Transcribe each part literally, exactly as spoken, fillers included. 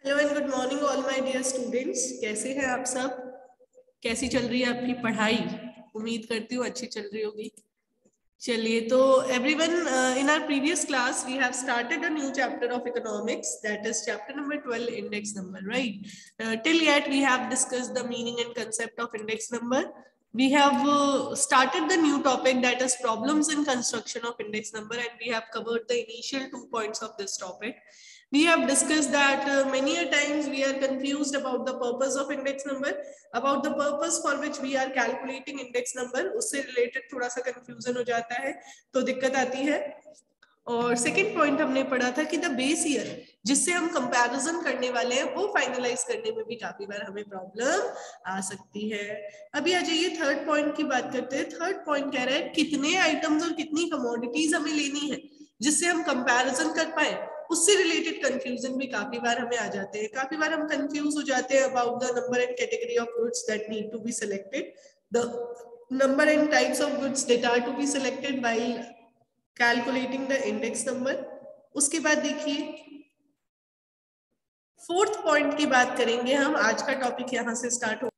Hello and good morning all my dear students. कैसे हैं आप सब? कैसी चल रही है आपकी पढ़ाई? उम्मीद करती हूँ अच्छी चल रही होगी। चलिए, तो everyone, in our previous class we have started a new chapter of economics, that is chapter number twelve, index number, right? Till yet we have discussed the meaning and concept of index number. We have uh, started the new topic, that is problems in construction of index number, and we have covered the initial two points of this topic. We have discussed that uh, many a times we are confused about the purpose of index number, about the purpose for which we are calculating index number. उससे related थोड़ा सा confusion हो जाता है, तो दिक्कत आती है। और सेकेंड पॉइंट हमने पढ़ा था कि द बेस ईयर जिससे हम कंपैरिजन करने वाले हैं वो फाइनलाइज करने में भी काफी बार हमें प्रॉब्लम आ सकती है। अभी आ जाइए थर्ड पॉइंट की बात करते हैं। थर्ड पॉइंट कह रहा है कितने आइटम्स और कितनी कमोडिटीज हमें लेनी है जिससे हम कंपैरिजन कर पाए। उससे रिलेटेड कंफ्यूजन भी काफी बार हमें आ जाते हैं। काफी बार हम कंफ्यूज हो जाते हैं about the number and category of goods that need to be selected, the number and types of goods that are to be selected while calculating the index number. उसके बाद देखिए फोर्थ पॉइंट की बात करेंगे हम। आज का टॉपिक यहां से स्टार्ट हो।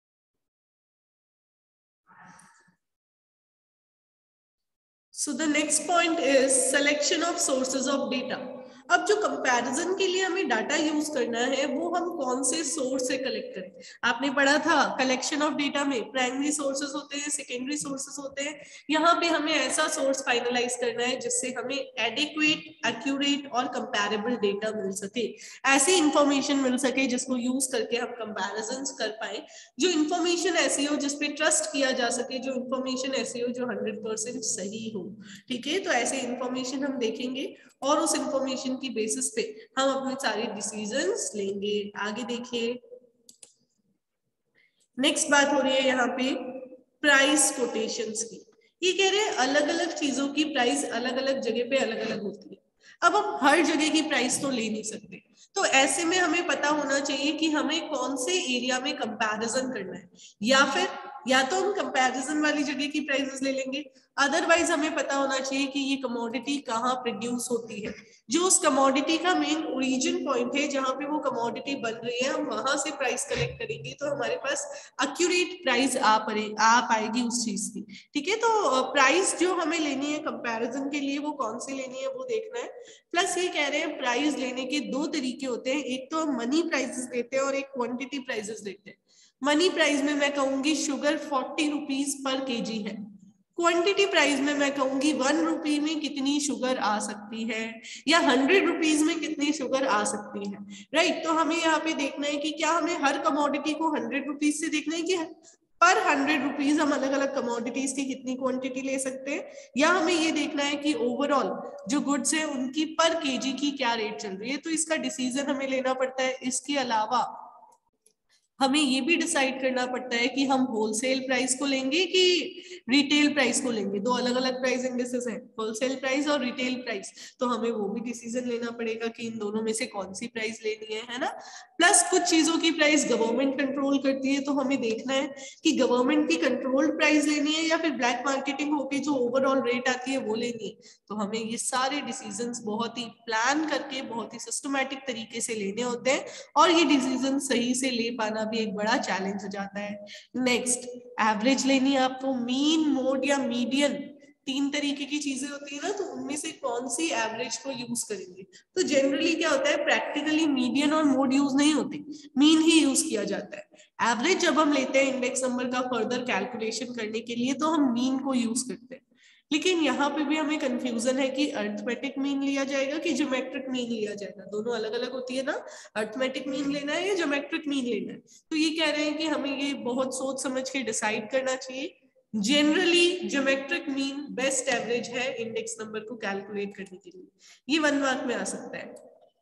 So the next point is selection of sources of data. अब जो कंपैरिजन के लिए हमें डाटा यूज करना है वो हम कौन से सोर्स से कलेक्ट करें। आपने पढ़ा था कलेक्शन ऑफ डेटा में प्राइमरी सोर्सेज होते हैं, सेकेंडरी सोर्सेज होते हैं। यहाँ पे हमें ऐसा सोर्स फाइनलाइज करना है जिससे हमें एडिक्वेट, एक्यूरेट और कंपैरेबल डेटा मिल सके, ऐसी इंफॉर्मेशन मिल सके जिसको यूज करके हम कंपैरिजन कर पाए। जो इंफॉर्मेशन ऐसी हो जिसपे ट्रस्ट किया जा सके, जो इंफॉर्मेशन ऐसी हो जो हंड्रेड परसेंट सही हो। ठीक है, तो ऐसे इंफॉर्मेशन हम देखेंगे और उस इंफॉर्मेशन की बेसिस पे हम अपने सारे डिसीजंस लेंगे। आगे देखिए, नेक्स्ट बात हो रही है यहाँ पे प्राइस कोटेशंस की। ये कह रहे हैं अलग अलग चीजों की प्राइस अलग अलग जगह पे अलग अलग होती है। अब हम हर जगह की प्राइस तो ले नहीं सकते, तो ऐसे में हमें पता होना चाहिए कि हमें कौन से एरिया में कंपैरिजन करना है, या फिर या तो हम कंपैरिजन वाली जगह की प्राइसेस ले लेंगे, अदरवाइज हमें पता होना चाहिए कि ये कमोडिटी कहाँ प्रोड्यूस होती है। जो उस कमोडिटी का मेन ओरिजिन पॉइंट है जहां पे वो कमोडिटी बन रही है, हम वहां से प्राइस कलेक्ट करेंगे तो हमारे पास एक्यूरेट प्राइस आ पड़े आ पाएगी उस चीज की। ठीक है, तो प्राइस जो हमें लेनी है कंपैरिजन के लिए वो कौन सी लेनी है वो देखना है। प्लस ये कह रहे हैं प्राइस लेने के दो तरीके होते हैं, एक तो हम मनी प्राइसेस देते हैं और एक क्वांटिटी प्राइसेस देते हैं। मनी प्राइस में मैं कहूंगी sugar forty rupees per KG है। क्वांटिटी प्राइस में मैं कहूंगी वन रुपी में कितनी शुगर आ सकती है, या हंड्रेड रुपीज में कितनी शुगर आ सकती है। राइट, तो हमें यहाँ पे देखना है कि क्या हमें हर कमोडिटी को हंड्रेड रुपीज से देखना है कि पर हंड्रेड रुपीज हम अलग अलग कमोडिटीज की कितनी क्वांटिटी ले सकते हैं, या हमें ये देखना है कि ओवरऑल जो गुड्स है उनकी पर केजी की क्या रेट चल रही है। तो इसका डिसीजन हमें लेना पड़ता है। इसके अलावा हमें ये भी डिसाइड करना पड़ता है कि हम होलसेल प्राइस को लेंगे कि रिटेल प्राइस को लेंगे। दो अलग अलग प्राइस इंडेक्सेस हैं, होलसेल प्राइस और रिटेल प्राइस, तो हमें वो भी डिसीजन लेना पड़ेगा कि इन दोनों में से कौन सी प्राइस लेनी है, है ना। प्लस कुछ चीजों की प्राइस गवर्नमेंट कंट्रोल करती है, तो हमें देखना है कि गवर्नमेंट की कंट्रोल्ड प्राइस लेनी है या फिर ब्लैक मार्केटिंग होकर जो ओवरऑल रेट आती है वो लेनी है। तो हमें ये सारे डिसीजंस बहुत ही प्लान करके बहुत ही सिस्टमैटिक तरीके से लेने होते हैं, और ये डिसीजन सही से ले पाना भी एक बड़ा चैलेंज हो जाता है। नेक्स्ट, एवरेज लेनी है आपको, मीन, मोड या मीडियन, तीन तरीके की चीजें होती है ना, तो उनमें से कौन सी एवरेज को यूज करेंगे। तो जनरली क्या होता है, प्रैक्टिकली मीडियन और मोड यूज नहीं होते, मीन ही यूज किया जाता है। एवरेज जब हम लेते हैं इंडेक्स नंबर का फर्दर कैलकुलेशन करने के लिए तो हम मीन को यूज करते हैं। लेकिन यहाँ पे भी हमें कंफ्यूजन है कि अर्थमेटिक मीन लिया जाएगा कि ज्योमेट्रिक मीन लिया जाएगा। दोनों अलग अलग होती है ना, अर्थमेटिक मीन लेना है या ज्योमेट्रिक मीन लेना है। तो ये कह रहे हैं कि हमें ये बहुत सोच समझ के डिसाइड करना चाहिए। Generally geometric mean best average है इंडेक्स नंबर को कैलकुलेट करने के लिए। ये वन मार्क में आ सकता है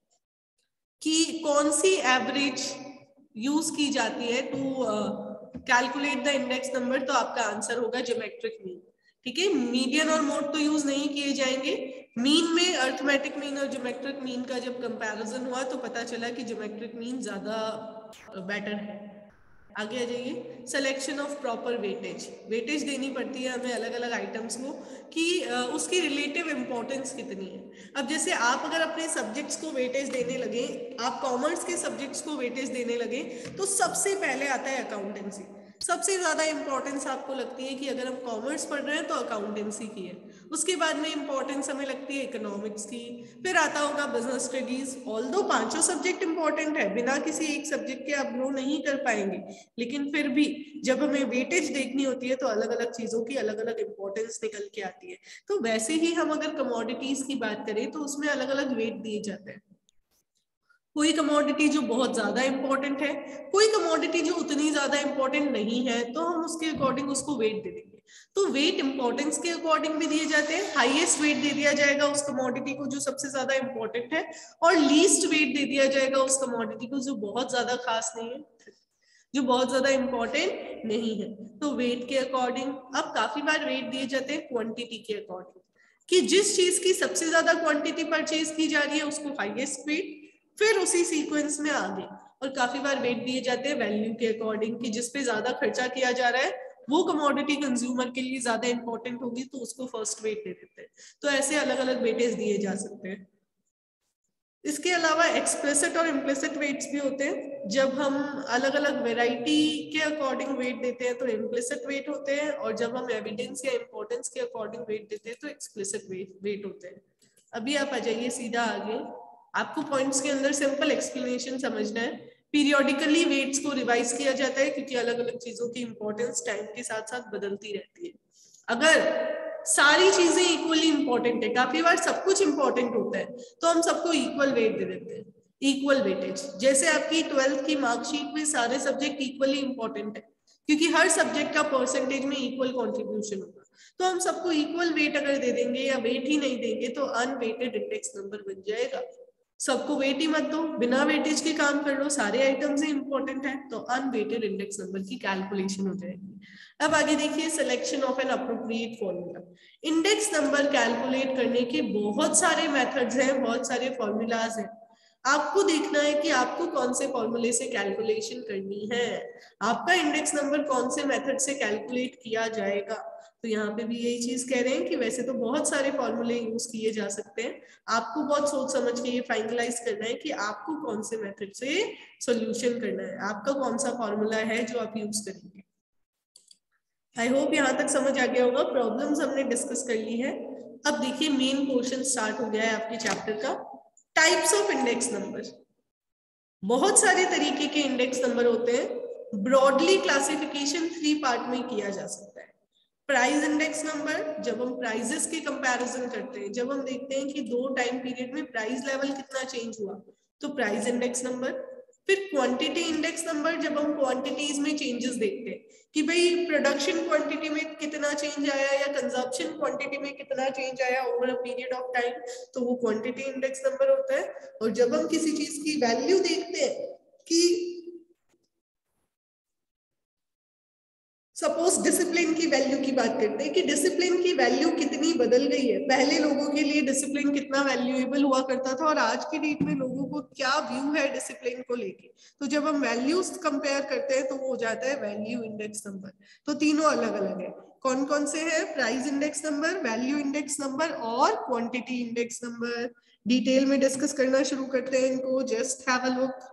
कि कौन सी एवरेज यूज की जाती है to calculate the index number, तो आपका आंसर होगा ज्योमेट्रिक मीन। ठीक है, मीडियन और मोड तो यूज नहीं किए जाएंगे। मीन में अर्थमेटिक मीन और ज्योमेट्रिक मीन का जब कंपैरिजन हुआ तो पता चला कि ज्योमेट्रिक मीन ज्यादा बेटर है। आगे आ जाइए, selection of proper weightage. Weightage देनी पड़ती है हमें अलग अलग आइटम्स को कि उसकी रिलेटिव इंपॉर्टेंस कितनी है। अब जैसे आप अगर अपने सब्जेक्ट्स को वेटेज देने लगे, आप कॉमर्स के सब्जेक्ट्स को वेटेज देने लगे, तो सबसे पहले आता है अकाउंटेंसी। सबसे ज्यादा इंपॉर्टेंस आपको लगती है कि अगर हम कॉमर्स पढ़ रहे हैं तो अकाउंटेंसी की है। उसके बाद में इंपॉर्टेंस हमें लगती है इकोनॉमिक्स की, फिर आता होगा बिजनेस स्टडीज। ऑल्दो पांचों सब्जेक्ट इंपॉर्टेंट है, बिना किसी एक सब्जेक्ट के आप ग्रो नहीं कर पाएंगे, लेकिन फिर भी जब हमें वेटेज देखनी होती है तो अलग अलग चीजों की अलग अलग इंपॉर्टेंस निकल के आती है। तो वैसे ही हम अगर कमोडिटीज की बात करें तो उसमें अलग अलग वेट दिए जाते हैं। कोई कमोडिटी जो बहुत ज्यादा इंपॉर्टेंट है, कोई कमोडिटी जो उतनी ज्यादा इंपॉर्टेंट नहीं है, तो हम उसके अकॉर्डिंग उसको वेट दे देंगे। तो वेट इंपॉर्टेंस के अकॉर्डिंग भी दिए जाते हैं। हाईएस्ट वेट दे दिया जाएगा उस कमोडिटी को जो सबसे ज्यादा इंपॉर्टेंट है, और लीस्ट वेट दे दिया जाएगा उस कमोडिटी को जो बहुत ज्यादा खास नहीं है, जो बहुत ज्यादा इंपॉर्टेंट नहीं है। तो वेट के अकॉर्डिंग अब काफी बार वेट दिए जाते हैं क्वांटिटी के अकॉर्डिंग, कि जिस चीज की सबसे ज्यादा क्वांटिटी परचेज की जा रही है उसको हाईएस्ट वेट, फिर उसी सीक्वेंस में आगे। और काफी बार वेट दिए जाते हैं वैल्यू के अकॉर्डिंग, कि जिस पे ज्यादा खर्चा किया जा रहा है वो कमोडिटी कंज्यूमर के लिए ज्यादा इंपॉर्टेंट होगी तो उसको फर्स्ट वेट दे देते हैं। तो ऐसे अलग अलग वेटेज दिए जा सकते हैं। इसके अलावा एक्सप्लिसिट और इम्प्लिसिट वेट्स भी होते हैं। जब हम अलग अलग वेराइटी के अकॉर्डिंग वेट देते हैं तो इम्प्लिसिट वेट होते हैं, और जब हम एविडेंस या इंपॉर्टेंस के अकॉर्डिंग वेट देते हैं तो एक्सप्लिसिट वेट वेट होते हैं। अभी आप आ जाइए सीधा आगे, आपको पॉइंट्स के अंदर सिंपल एक्सप्लेनेशन समझना है। पीरियोडिकली वेट्स को रिवाइज किया जाता है क्योंकि अलग अलग चीजों की इंपॉर्टेंस टाइम के साथ साथ बदलती रहती है। अगर सारी चीजें इक्वली इंपॉर्टेंट है, काफी बार सब कुछ इंपॉर्टेंट होता है, तो हम सबको इक्वल वेट दे देते हैं, इक्वल वेटेज। जैसे आपकी ट्वेल्थ की मार्कशीट में सारे सब्जेक्ट इक्वली इंपॉर्टेंट है क्योंकि हर सब्जेक्ट का परसेंटेज में इक्वल कंट्रीब्यूशन होगा, तो हम सबको इक्वल वेट अगर दे देंगे या वेट ही नहीं देंगे तो अनवेटेड इंडेक्स नंबर बन जाएगा। सबको वेट ही मत दो, बिना वेटेज के काम कर लो, सारे आइटम्स ही इंपॉर्टेंट है, तो अनवेटेड इंडेक्स नंबर की कैलकुलेशन हो जाएगी। अब आगे देखिए, selection of an appropriate formula. Index number calculate करने के बहुत सारे मेथड्स हैं, बहुत सारे फॉर्मूलाज हैं। आपको देखना है कि आपको कौन से फॉर्मूले से कैलकुलेशन करनी है, आपका इंडेक्स नंबर कौन से मेथड से कैलकुलेट किया जाएगा। तो यहाँ पे भी यही चीज कह रहे हैं कि वैसे तो बहुत सारे फॉर्मूले यूज किए जा सकते हैं, आपको बहुत सोच समझ के ये फाइनलाइज करना है कि आपको कौन से मेथड से सॉल्यूशन करना है, आपका कौन सा फॉर्मूला है जो आप यूज करेंगे। आई होप यहाँ तक समझ आ गया होगा। प्रॉब्लम्स हमने डिस्कस कर ली है। अब देखिए मेन पोर्शन स्टार्ट हो गया है आपके चैप्टर का, टाइप्स ऑफ इंडेक्स नंबर। बहुत सारे तरीके के इंडेक्स नंबर होते हैं। ब्रॉडली क्लासिफिकेशन थ्री पार्ट में किया जा सकता है। प्राइस इंडेक्स नंबर, जब हम प्राइजेस के कंपैरिजन करते हैं, जब हम देखते हैं कि दो टाइम पीरियड में प्राइस लेवल कितना चेंज हुआ, तो प्राइस इंडेक्स नंबर। फिर क्वांटिटी इंडेक्स नंबर, जब हम क्वांटिटीज में चेंजेस देखते हैं कि भाई प्रोडक्शन क्वांटिटी में कितना चेंज आया या कंजप्शन क्वांटिटी में कितना चेंज आया over a period of time, तो वो क्वांटिटी इंडेक्स नंबर होता है। और जब हम किसी चीज की वैल्यू देखते हैं कि सपोज डिसिप्लिन की वैल्यू की बात करते हैं कि डिसिप्लिन की वैल्यू कितनी बदल गई है, पहले लोगों के लिए डिसिप्लिन कितना वैल्यूएबल हुआ करता था और आज की डेट में लोगों को क्या व्यू है डिसिप्लिन को लेके, तो जब हम वैल्यूज कंपेयर करते हैं तो वो हो जाता है वैल्यू इंडेक्स नंबर। तो तीनों अलग अलग है। कौन कौन से हैं? Price index number, value index number और क्वांटिटी इंडेक्स नंबर। डिटेल में डिस्कस करना शुरू करते हैं इनको, जस्ट हैव अ लुक।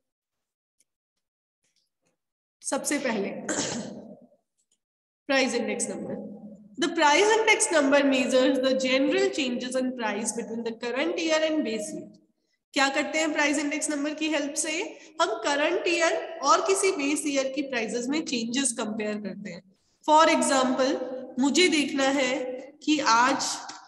सबसे पहले price index number. The price index number measures the general changes in price between the current year and base year. क्या करते हैं प्राइस इंडेक्स नंबर की हेल्प से? हम करंट ईयर और किसी बेस ईयर की प्राइसेस में चेंजेस कंपेयर करते हैं। फॉर एग्जांपल, मुझे देखना है कि आज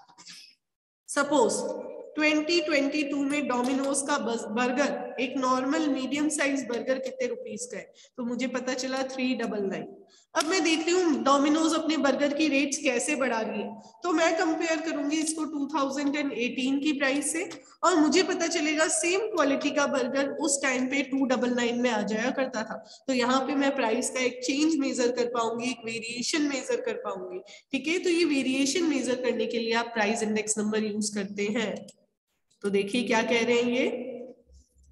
सपोज ट्वेंटी ट्वेंटी टू में डोमिनोज का बर्गर, एक नॉर्मल मीडियम साइज बर्गर कितने रुपीस का है, तो मुझे पता चला थ्री डबल नाइन। अब मैं देख रही हूँ डोमिनोज अपने बर्गर की रेट्स कैसे बढ़ा रही है, तो मैं कंपेयर करूंगी इसको टू थाउजेंड एटीन की प्राइस से, और मुझे पता चलेगा सेम क्वालिटी का बर्गर उस टाइम पे टू डबल नाइन में आ जाया करता था। तो यहाँ पे मैं प्राइस का एक चेंज मेजर कर पाऊंगी, एक वेरिएशन मेजर कर पाऊंगी। ठीक है, तो ये वेरिएशन मेजर करने के लिए आप प्राइस इंडेक्स नंबर यूज करते हैं। तो देखिए क्या कह रहे हैं ये,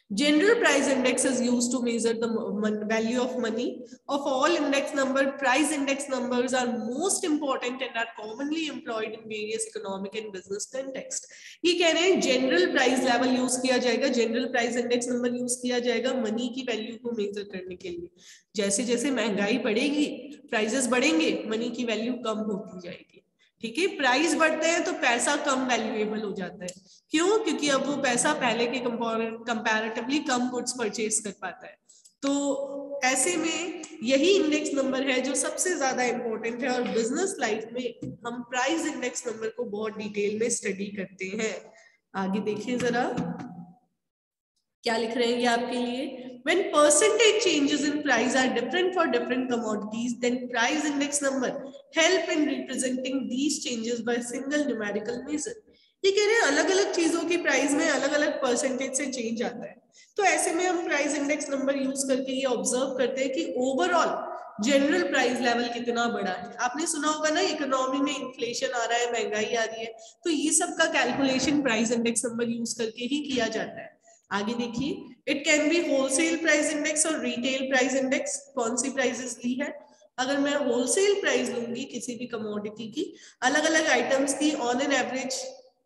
General price index is used to measure the value of money. Of all index number, price index numbers are most important and are commonly employed in various economic and business context. ये कह रहे हैं general price level use किया जाएगा, general price index number use किया जाएगा money की value को मेजर करने के लिए. जैसे जैसे महंगाई बढ़ेगी, प्राइसेस बढ़ेंगे, मनी की वैल्यू कम होती जाएगी. ठीक है, प्राइस बढ़ते हैं तो पैसा कम वैल्यूएबल हो जाता है. क्यों? क्योंकि अब वो पैसा पहले के कंपैरेटिवली कम गुड्स परचेज कर पाता है. तो ऐसे में यही इंडेक्स नंबर है जो सबसे ज्यादा इंपॉर्टेंट है, और बिजनेस लाइफ में हम प्राइस इंडेक्स नंबर को बहुत डिटेल में स्टडी करते हैं. आगे देखिए जरा क्या लिख रहे हैं ये आपके लिए. When percentage changes in price are different for different commodities, then price index number help in representing these changes by single numerical measure. ये कह रहे हैं अलग अलग चीजों की प्राइस में अलग अलग परसेंटेज से चेंज आता है. तो ऐसे में हम प्राइस इंडेक्स नंबर यूज करके ये ऑब्जर्व करते हैं कि ओवरऑल जनरल प्राइस लेवल कितना बड़ा है. आपने सुना होगा ना, इकोनॉमी में इन्फ्लेशन आ रहा है, महंगाई आ रही है, तो ये सब का calculation price index number use करके ही किया जाता है. आगे देखिए, it can be wholesale price index और रिटेल प्राइस इंडेक्स. कौन सी प्राइसेस ली है? अगर मैं होलसेल प्राइस लूंगी किसी भी कमोडिटी की, अलग अलग आइटम्स की, on an average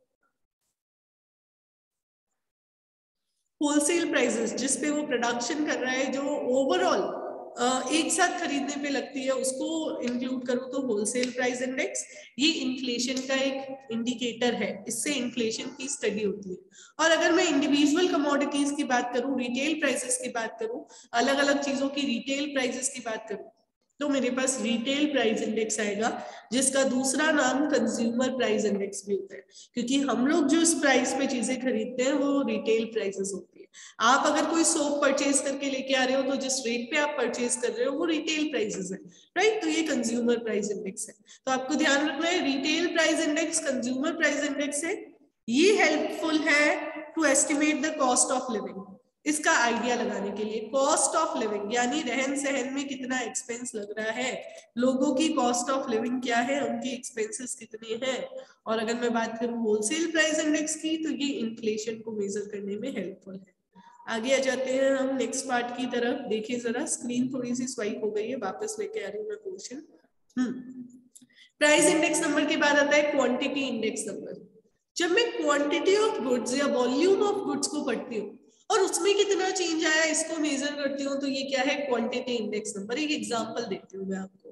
wholesale prices जिसपे वो प्रोडक्शन कर रहा है, जो ओवरऑल एक साथ खरीदने पे लगती है, उसको इंक्लूड करूँ तो होलसेल प्राइस इंडेक्स. ये इन्फ्लेशन का एक इंडिकेटर है, इससे इन्फ्लेशन की स्टडी होती है. और अगर मैं इंडिविजुअल कमोडिटीज की बात करूँ, रिटेल प्राइसेस की बात करूँ, अलग अलग चीजों की रिटेल प्राइसेस की बात करूँ, तो मेरे पास रिटेल प्राइस इंडेक्स आएगा, जिसका दूसरा नाम कंज्यूमर प्राइस इंडेक्स भी होता है, क्योंकि हम लोग जो इस प्राइस पे चीजें खरीदते हैं वो रिटेल प्राइसेस होती है. आप अगर कोई सोप परचेज करके लेके आ रहे हो तो जिस रेट पे आप परचेज कर रहे हो वो रिटेल प्राइसेस है, राइट. तो ये कंज्यूमर प्राइस इंडेक्स है. तो आपको ध्यान रखना है, retail price index consumer price index है. ये हेल्पफुल है to estimate the cost of living. इसका आइडिया लगाने के लिए कॉस्ट ऑफ लिविंग यानी रहन सहन में कितना एक्सपेंस लग रहा है, लोगों की कॉस्ट ऑफ लिविंग क्या है, उनकी एक्सपेंसेस कितने हैं. और अगर मैं बात करूं होलसेल प्राइस इंडेक्स की, तो ये इन्फ्लेशन को मेजर करने में हेल्पफुल है. आगे आ जाते हैं हम नेक्स्ट पार्ट की तरफ. देखिए जरा, स्क्रीन थोड़ी सी स्वाइप हो गई है, वापस लेके आ रही हूँ मैं question. Hmm price index number के बाद आता है क्वांटिटी इंडेक्स नंबर. जब मैं क्वांटिटी ऑफ गुड्स या वॉल्यूम ऑफ गुड्स को पढ़ती हूँ और उसमें कितना चेंज आया इसको मेजर करती हूँ, तो ये क्या है? Quantity index number. एक एग्जांपल देती हूँ मैं आपको.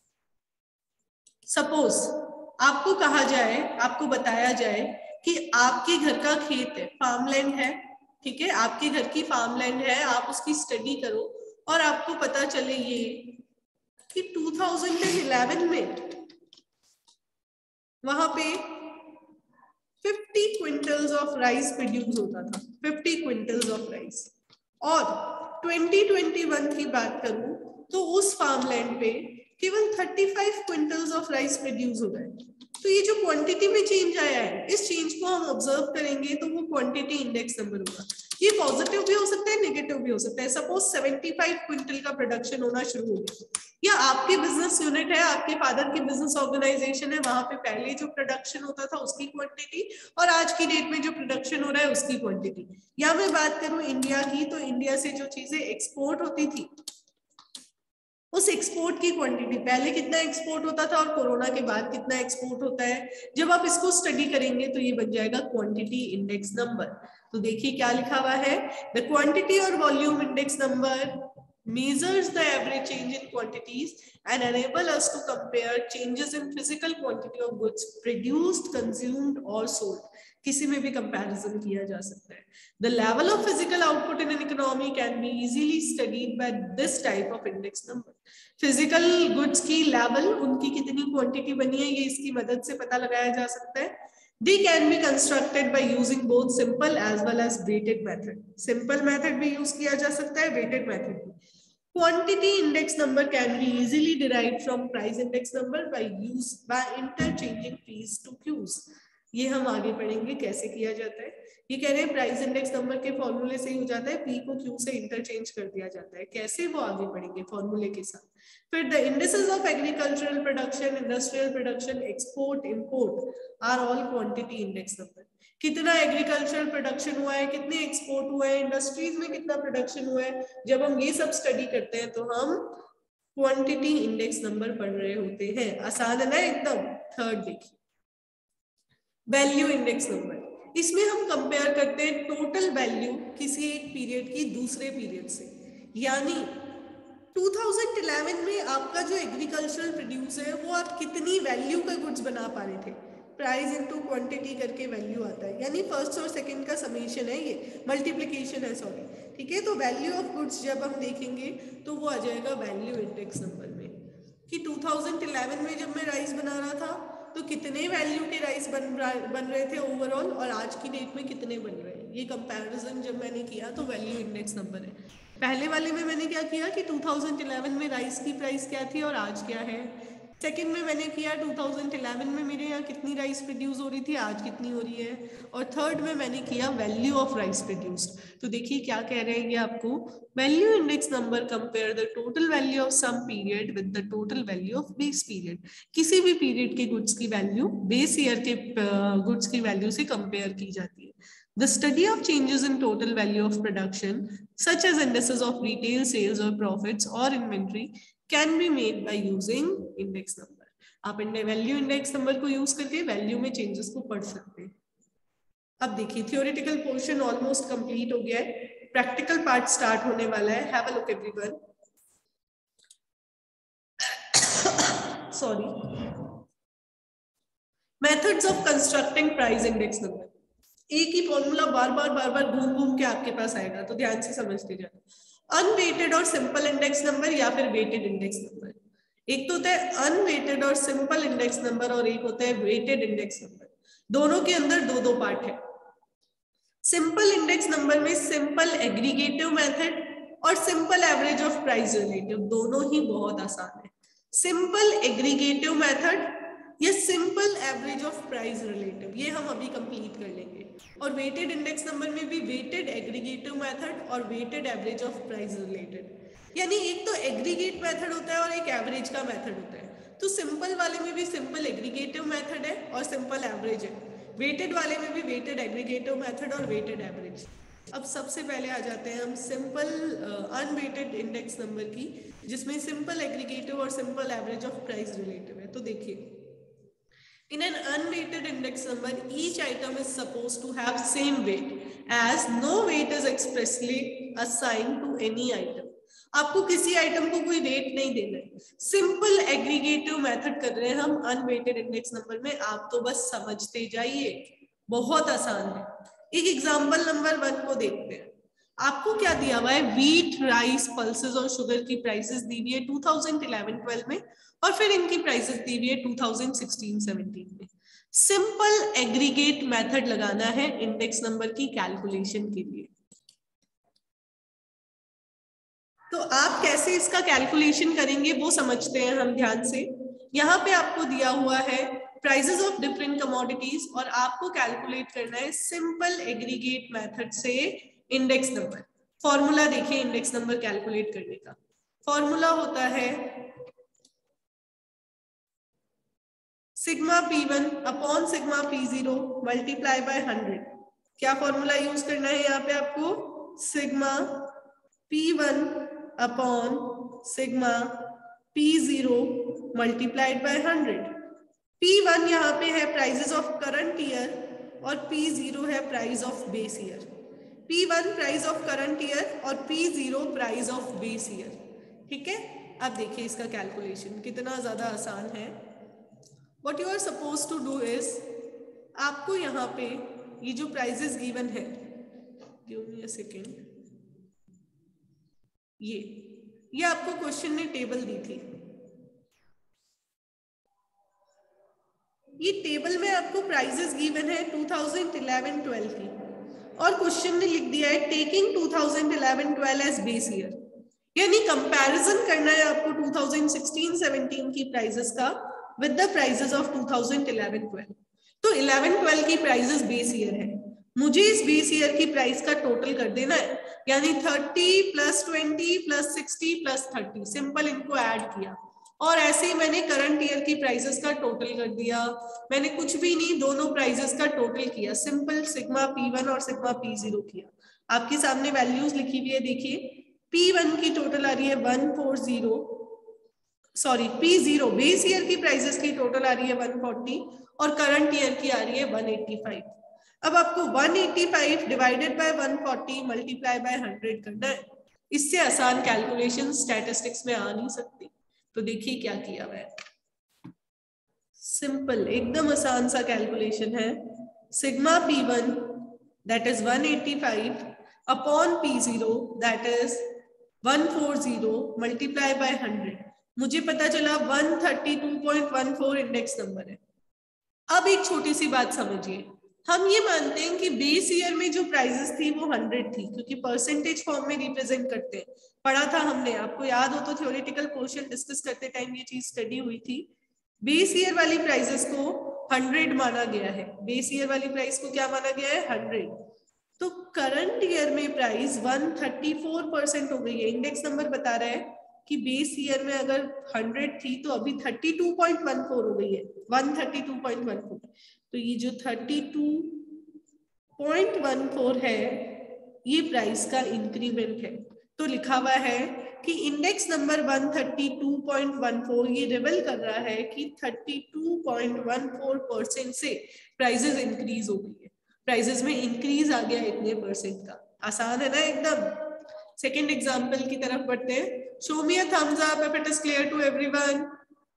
सपोज आपको कहा जाए, आपको बताया जाए कि आपके घर का खेत है, फार्मलैंड है, ठीक है, आपके घर की फार्मलैंड है, आप उसकी स्टडी करो और आपको पता चले ये कि टू थाउजेंड इलेवन में वहां पे fifty quintals of rice produce होता था, फिफ्टी क्विंटल्स ऑफ राइस. और ट्वेंटी ट्वेंटी वन की बात करूं तो उस फार्मलैंड पे केवल thirty five quintals of rice produce हो गए. तो ये जो क्वांटिटी में चेंज आया है, इस चेंज को हम ऑब्जर्व करेंगे तो वो क्वांटिटी इंडेक्स नंबर होगा. ये पॉजिटिव भी हो सकता है, नेगेटिव भी हो सकता है. सपोज सेवेंटी फाइव क्विंटल का प्रोडक्शन होना शुरू हो गया, या आपकी बिजनेस यूनिट है, आपके फादर की बिजनेस ऑर्गेनाइजेशन है, वहां पे पहले जो प्रोडक्शन होता था उसकी क्वांटिटी और आज की डेट में जो प्रोडक्शन हो रहा है उसकी क्वांटिटी. या मैं बात करूं इंडिया की, तो इंडिया से जो चीजें एक्सपोर्ट होती थी उस एक्सपोर्ट की क्वांटिटी, पहले कितना एक्सपोर्ट होता था और कोरोना के बाद कितना एक्सपोर्ट होता है, जब आप इसको स्टडी करेंगे तो ये बन जाएगा क्वांटिटी इंडेक्स नंबर. तो देखिए क्या लिखा हुआ है, द क्वांटिटी और volume index number measures the average change in quantities and enable us to compare changes in physical quantity of goods produced, consumed or sold. किसी में भी कंपैरिजन किया जा सकता है. The level of physical output in an economy can be easily studied by this type of index number. Physical goods की level, उनकी कितनी quantity बनी है, ये इसकी मदद से पता लगाया जा सकता है. They can be constructed by using both simple as well as weighted method. Simple method भी use किया जा सकता है, weighted method भी. Quantity index number can be easily derived from price index number by use by interchanging P's to Q's. ये हम आगे पढ़ेंगे कैसे किया जाता है. ये कह रहे हैं प्राइस इंडेक्स नंबर के फॉर्मूले से ही हो जाता है, P को Q से इंटरचेंज कर दिया जाता है. कैसे, वो आगे पढ़ेंगे फॉर्मूले के साथ. फिर the indices of agricultural production, industrial production, export, import are all quantity index number. कितना एग्रीकल्चरल प्रोडक्शन हुआ है, कितने एक्सपोर्ट हुआ है, इंडस्ट्रीज में कितना प्रोडक्शन हुआ है। जब हम ये सब स्टडी करते हैं तो हम क्वांटिटी इंडेक्स नंबर पढ़ रहे होते हैं। आसान है ना एकदम। थर्ड देखिए, वैल्यू इंडेक्स नंबर। इसमें हम कंपेयर करते हैं टोटल वैल्यू किसी एक पीरियड की दूसरे पीरियड से। यानी दो हज़ार ग्यारह में आपका जो एग्रीकल्चरल प्रोड्यूस है वो आप कितनी वैल्यू का गुड्स बना पा रहे थे, प्राइस इनटू क्वांटिटी करके वैल्यू आता है, यानी फर्स्ट और सेकंड का समेशन है, ये मल्टीप्लिकेशन है, सॉरी, ठीक है। तो वैल्यू ऑफ गुड्स जब हम देखेंगे तो वो आ जाएगा वैल्यू इंडेक्स नंबर में, कि दो हज़ार ग्यारह में जब मैं राइस बना रहा था तो कितने वैल्यू के राइस बन बन रहे थे ओवरऑल, और आज की डेट में कितने बन रहे हैं। ये कंपैरिजन जब मैंने किया तो वैल्यू इंडेक्स नंबर है। पहले वाले में मैंने क्या किया कि दो हज़ार ग्यारह में राइस की प्राइस क्या थी और आज क्या है। सेकंड में मैंने किया दो हज़ार ग्यारह में मेरे यहाँ कितनी राइस प्रोड्यूस हो रही थी, आज कितनी हो रही है। और थर्ड में मैंने किया वैल्यू ऑफ राइस प्रोड्यूस्ड। तो देखिए क्या कह रहे हैं ये आपको, value index number compare the total value of some period with the total value of base period. किसी भी पीरियड के गुड्स की वैल्यू बेस ईयर के गुड्स की वैल्यू से कंपेयर की जाती है। The study of changes in total value of production, such as indices of retail sales or profits or inventory, can be made by using index number. आप value index number को use करके value में changes को पढ़ सकते हैं। अब देखिए थियोरेटिकल पोर्शन ऑलमोस्ट कंप्लीट हो गया है, प्रैक्टिकल पार्ट स्टार्ट होने वाला है। Have a look everyone. Sorry, methods of constructing price index number. एक ही फॉर्मूला बार बार बार बार घूम घूम के आपके पास आएगा, तो ध्यान से समझते जाना। अनवेटेड और सिंपल इंडेक्स नंबर या फिर वेटेड इंडेक्स नंबर। एक तो होता है अनवेटेड और सिंपल इंडेक्स नंबर और एक होता है वेटेड इंडेक्स नंबर। दोनों के अंदर दो दो पार्ट है। सिंपल इंडेक्स नंबर में सिंपल एग्रीगेटिव मेथड और simple average of price relative, दोनों ही बहुत आसान है। सिंपल एग्रीगेटिव मेथड ये simple average of price relative, ये हम अभी कंप्लीट कर लेंगे। और वेटेड इंडेक्स नंबर में भी वेटेड एग्रीगेटिव मेथड और weighted average of price related, यानी एक तो एग्रीगेट मेथड होता है और एक एवरेज का मेथड होता है। तो सिंपल वाले में भी सिंपल एग्रीगेटिव मेथड है और सिंपल एवरेज है, वेटेड वाले में भी वेटेड एग्रीगेटिव मेथड और वेटेड एवरेज। अब सबसे पहले आ जाते हैं हम सिंपल अनवेटेड इंडेक्स नंबर की, जिसमें सिंपल एग्रीगेटिव और simple average of price relative है। तो देखिए, in an unweighted index number, each item is supposed to have same weight, as no weight is expressly assigned to any item. आपको किसी item को कोई वेट नहीं देना है। सिंपल एग्रीगेटिव मेथड कर रहे हैं हम अनवेटेड इंडेक्स नंबर में, आप तो बस समझते जाइए, बहुत आसान है। एक एग्जांपल नंबर वन को देखते हैं। आपको क्या दिया हुआ है, व्हीट, राइस, पल्सेस और शुगर की प्राइसेस दी हुई है दो हज़ार ग्यारह बारह में, और फिर इनकी प्राइसेस दी हुई है दो हज़ार सोलह सत्रह में। सिंपल एग्रीगेट मेथड लगाना है इंडेक्स नंबर की कैलकुलेशन के लिए। तो आप कैसे इसका कैलकुलेशन करेंगे वो समझते हैं हम ध्यान से। यहाँ पे आपको दिया हुआ है प्राइसेस ऑफ डिफरेंट कमोडिटीज और आपको कैलकुलेट करना है सिंपल एग्रीगेट मेथड से इंडेक्स नंबर। फॉर्मूला देखिए इंडेक्स नंबर कैलकुलेट करने का। फॉर्मूला होता है sigma P one upon sigma P zero multiply by hundred. क्या फॉर्मूला यूज करना है यहाँ पे आपको, sigma P one upon sigma P zero multiplied by hundred. P one यहाँ पे है प्राइजेस ऑफ करंट ईयर और पी जीरो है price of base year. P one price of current year और P zero price of base year. ठीक है, अब देखिए इसका कैलकुलेशन कितना ज्यादा आसान है। What you are supposed to do is, आपको यहाँ पे ये जो प्राइजेस गिवन है, give me a second, ये ये आपको क्वेश्चन ने टेबल दी थी। ये टेबल में आपको प्राइजेस गिवन है दो हज़ार ग्यारह बारह की, और क्वेश्चन ने लिख दिया है टेकिंग दो हज़ार ग्यारह बारह एज बेस ईयर, यानी कंपैरिजन करना है आपको दो हज़ार सोलह सत्रह की प्राइजेस का विद द प्राइजेस ऑफ दो हज़ार ग्यारह बारह। तो ग्यारह बारह की प्राइजेस बेस ईयर है, मुझे इस बेस ईयर की प्राइस का टोटल कर देना है, यानी तीस प्लस बीस प्लस साठ प्लस तीस, सिंपल इनको ऐड किया और ऐसे ही मैंने करंट ईयर की प्राइसेस का टोटल कर दिया, मैंने कुछ भी नहीं, दोनों प्राइसेस का टोटल किया, सिंपल सिग्मा पी वन और सिग्मा पी जीरो किया। आपके सामने वैल्यूज लिखी हुई है, देखिए पी वन की टोटल आ रही है one four zero, sorry P zero base year की प्राइसेस की टोटल आ रही है वन फोर्टी और करंट ईयर की आ रही है वन एटी फाइव। अब आपको one eighty five divided by one forty multiply by hundred करना है। इससे आसान कैलकुलेशन स्टैटिस्टिक्स में आ नहीं सकती। तो देखिए क्या किया हुआ है, सिंपल एकदम आसान सा कैलकुलेशन है। Sigma P one that is one eighty five upon P zero that is one four zero multiply by hundred. मुझे पता चला one thirty two point one four index number है। अब एक छोटी सी बात समझिए, हम ये मानते हैं कि बेस ईयर में जो प्राइसेस थी वो हंड्रेड थी, क्योंकि परसेंटेज फॉर्म में रिप्रेजेंट करते हैं, पढ़ा था हमने, आपको याद हो तो थ्योरेटिकल पोर्शन डिस्कस करते टाइम ये चीज स्टडी हुई थी। बेस ईयर वाली प्राइसेस को हंड्रेड माना गया है, बेस ईयर वाली प्राइस को क्या माना गया है, हंड्रेड। तो करंट ईयर में price one thirty four percent हो गई है। इंडेक्स नंबर बता रहा है कि बेस ईयर में अगर हंड्रेड थी तो अभी thirty two point one four हो गई है, one thirty two point one four. तो ये जो thirty two point one four है ये प्राइस का इंक्रीमेंट है। तो लिखा हुआ है कि index number one thirty two point one four ये रिवील कर रहा है कि thirty two point one four percent से प्राइसेस इंक्रीज हो गई है, प्राइसेस में इंक्रीज आ गया इतने परसेंट का। आसान है ना एकदम। सेकेंड एग्जाम्पल की तरफ बढ़ते हैं। Show me a thumbs up if it is clear to everyone.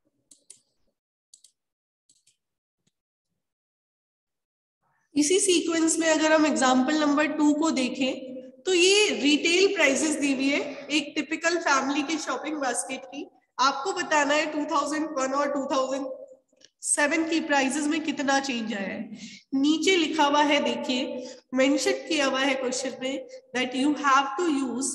इसी सीक्वेंस में अगर हम एग्जाम्पल नंबर टू को देखें तो ये रिटेल प्राइसेस दी हुई है एक टिपिकल फैमिली के शॉपिंग बास्केट की। आपको बताना है टू थाउजेंड वन और टू थाउजेंड सेवन की प्राइसेस में कितना चेंज आया है। नीचे लिखा हुआ है, देखिए मेंशन किया हुआ है क्वेश्चन में that you have to use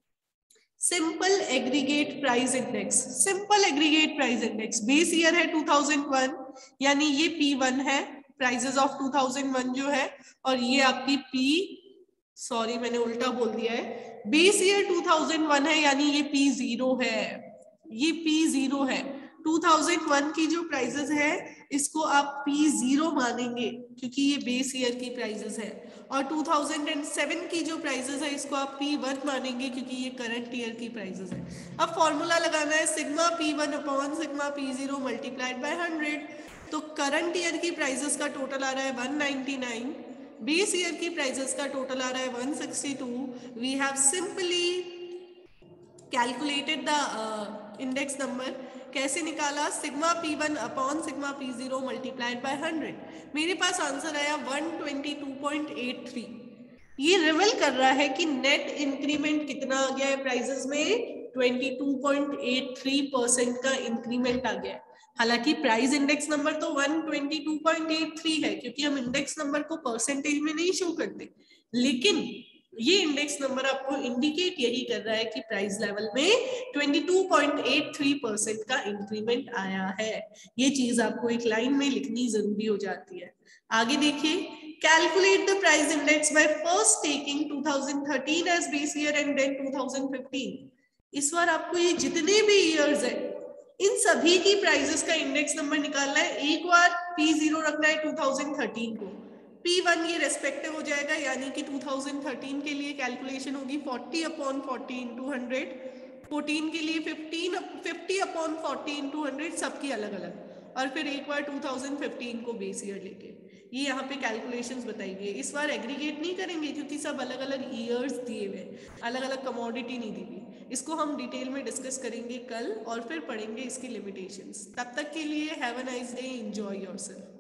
simple aggregate price index. Simple aggregate price index base year है टू थाउजेंड वन, यानी ये पी वन है, prices of two thousand one जो है, और ये आपकी पी सॉरी मैंने उल्टा बोल दिया है, base year two thousand one है यानी ये पी जीरो है, ये पी जीरो है। टू थाउजेंड वन की जो प्राइसेस है इसको आप पी जीरो मानेंगे क्योंकि ये बेस ईयर की प्राइसेस है, और टू थाउजेंड सेवन की जो प्राइसेस है इसको आप पी वन मानेंगे क्योंकि ये करंट ईयर की प्राइसेस है। अब फॉर्मूला लगाना है sigma P one upon sigma P zero multiplied by hundred. तो करंट ईयर की प्राइसेस का टोटल आ रहा है one ninety nine, base year की प्राइसेस का टोटल आ रहा है one sixty two. We have simply calculated the index number. कैसे निकाला, sigma P one upon sigma P zero multiplied by hundred. मेरे पास आंसर आया one twenty two point eight three. ये रिवील कर रहा है कि नेट इंक्रीमेंट कितना आ गया है प्राइसेस में, twenty two point eight three percent का इंक्रीमेंट आ गया है। हालांकि प्राइस इंडेक्स नंबर तो one twenty two point eight three है क्योंकि हम इंडेक्स नंबर को परसेंटेज में नहीं शो करते, लेकिन ये इंडेक्स नंबर आपको इंडिकेट यही कर रहा है कि प्राइस लेवल में twenty two point eight three percent का इंक्रीमेंट आया है। ये चीज आपको एक लाइन में लिखनी जरूरी हो जाती है। आगे देखिए, calculate the price index by first taking two thousand thirteen as base year and then two thousand fifteen. इस बार आपको ये जितने भी ईयर्स है इन सभी की प्राइसेस का इंडेक्स नंबर निकालना है। एक बार पी जीरो रखना है टू थाउजेंड थर्टीन को, पी वन ये रेस्पेक्टिव हो जाएगा, यानी कि टू थाउजेंड थर्टीन के लिए कैलकुलेशन होगी forty upon forty into hundred, fourteen के लिए fifteen fifty upon forty into hundred, सबकी अलग अलग, और फिर एक बार टू थाउजेंड फिफ्टीन को बेस ईयर लेके ये यहाँ पे कैलकुलेशंस बताई गई। इस बार एग्रीगेट नहीं करेंगे क्योंकि सब अलग अलग ईयर्स दिए हुए, अलग अलग कमोडिटी नहीं दी हुई। इसको हम डिटेल में डिस्कस करेंगे कल और फिर पढ़ेंगे इसकी लिमिटेशंस। तब तक के लिए have a nice day, enjoy yourself.